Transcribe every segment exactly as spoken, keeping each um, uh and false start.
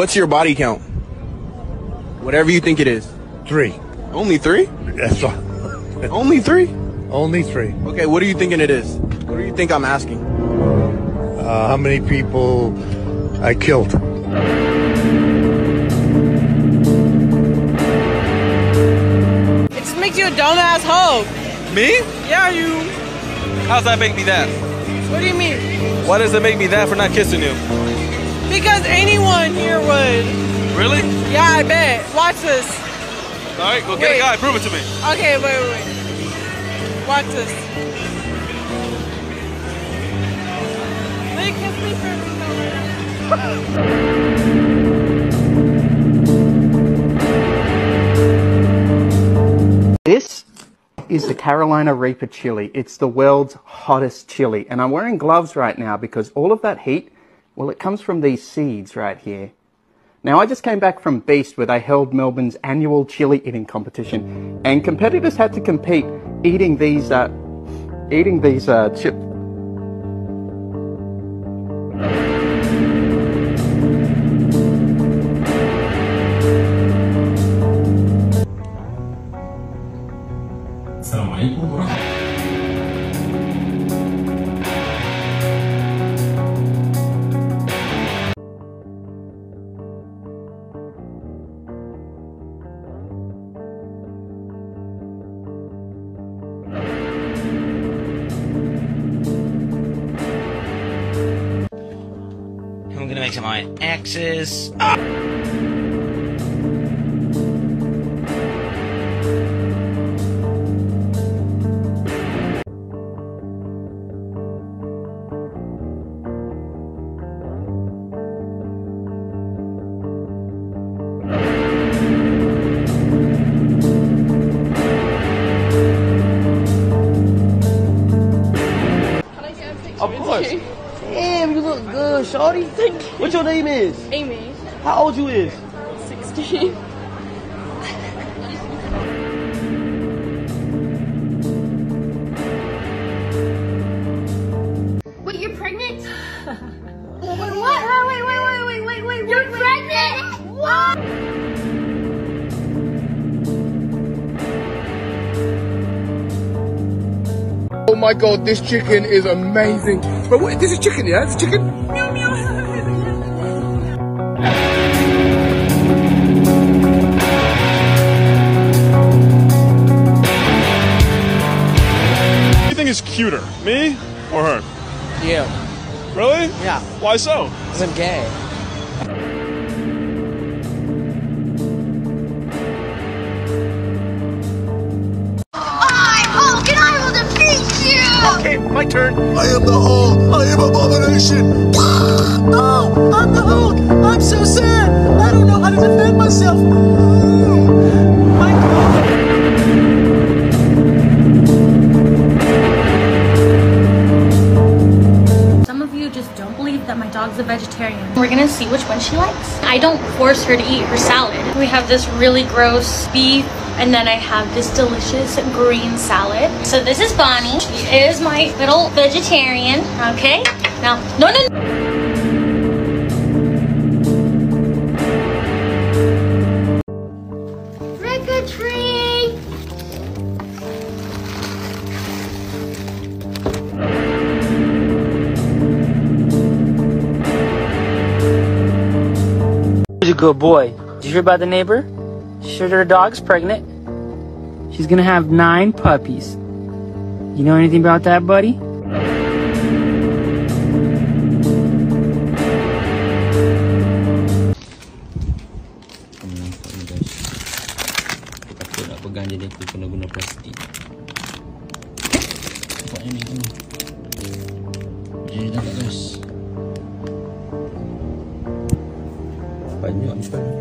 What's your body count? Whatever you think it is. Three. Only three? That's all. Only three? Only three. Okay, what are you thinking it is? What do you think I'm asking? Uh, how many people I killed? It just makes you a dumbass hoe. Me? Yeah, you. How's that make me that? What do you mean? Why does it make me that for not kissing you? Because anyone here would. Really? Yeah, I bet. Watch this. All right, go get Wait. a guy. Prove it to me. Okay, wait, wait, wait. Watch this. They kiss me for This is the Carolina Reaper chili. It's the world's hottest chili. And I'm wearing gloves right now because all of that heat, well, it comes from these seeds right here. Now, I just came back from Beast where they held Melbourne's annual chili eating competition. And competitors had to compete eating these, uh, eating these, uh, chip. Assalamualaikum warahmatullahi. I'm gonna make some my X's. Ah! Of course. Damn, you look good, shorty. Thank you. What your name is? Amy. How old you is? sixteen. Wait, you're pregnant? Wait, what? Wait, wait, wait, wait, wait, wait, wait. You're wait, pregnant? What? Oh my god, this chicken is amazing. But wait, this is chicken, yeah? It's chicken? Meow, meow. Who do you think is cuter, me or her? You. Really? Yeah. Why so? Because I'm gay. I'm Hulk and I will defeat you! Okay, my turn. I am the Hulk. I am abomination. No, I'm the Hulk. I'm so sad. I don't know how to defend myself. My God. Some of you just don't believe that my dog's a vegetarian. We're gonna see which one she likes. I don't force her to eat her salad. We have this really gross beef, and then I have this delicious green salad. So this is Bonnie. She is my little vegetarian, okay? Now, no, no, no. Trick or treat! He's a good boy. Did you hear about the neighbor? She heard her dog's pregnant. She's gonna have nine puppies. You know anything about that, buddy? Aku nak pegang jadi aku kena guna plastik. Nampaknya ni tu. Jadi tak guys. Banyak sekali.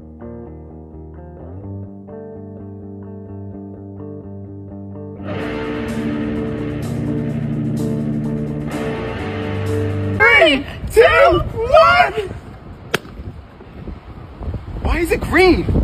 Thank you. is it green?